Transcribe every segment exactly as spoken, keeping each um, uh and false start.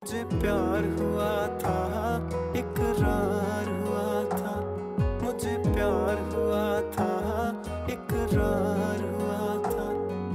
मुझे प्यार हुआ था, इकरार हुआ था, मुझे प्यार हुआ था, इकरार हुआ था।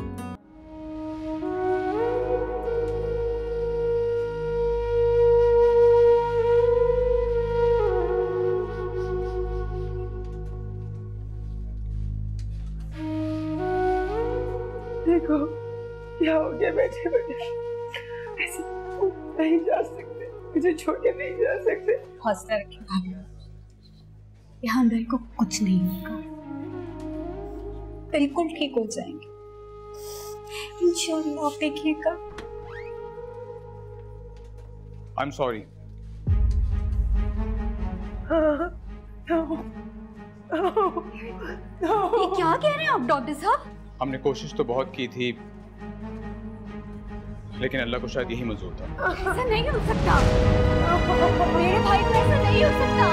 देखो क्या हो गया, बैठे बैठे ऐसे नहीं जा सकते, मुझे छोड़ के नहीं जा सकते। हौसला रखिए भाभी, यहाँ अंदर को कुछ नहीं होगा, बिल्कुल ठीक हो जाएंगे इंशाल्लाह, आप देखिएगा। I am sorry. ये क्या कह रहे हैं आप डॉक्टर साहब? हमने कोशिश तो बहुत की थी, लेकिन अल्लाह को शायद यही मंजूर था। ऐसा नहीं हो सकता, मेरे भाई को ऐसा नहीं हो सकता।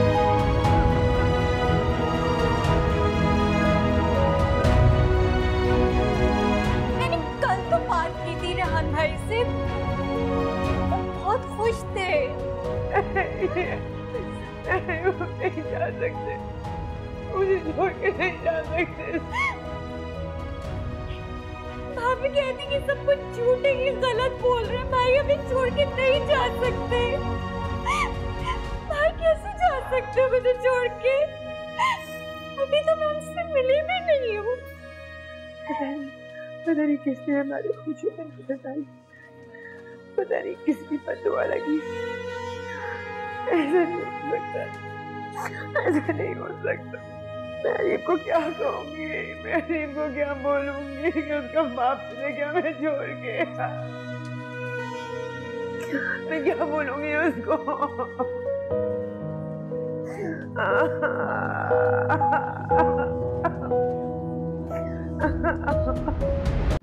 मैंने कल तो बात की थी रेहान भाई से, वो बहुत खुश थे। नहीं जा सकते, मुझे छोड़ के नहीं जा सकते। भाभी कहती कि सब कुछ झूठ है, ये गलत बोल रहे हैं, भाई अभी छोड़ के नहीं जा सकते। भाई कैसे जा सकते हो मुझे छोड़ के? अभी तो मैं उनसे मिली भी नहीं हूँ। पता नहीं, पता नहीं किसने हमारी खुशी में बताई, पता नहीं किसकी बददुआ लगी। ऐसा नहीं हो सकता, ऐसा नहीं हो सकता। मैं अरीब को क्या कहूँगी, मैं अरीब को क्या बोलूँगी कि उसका बाप चले गया मैं छोड़ के। मैं क्या बोलूँगी उसको?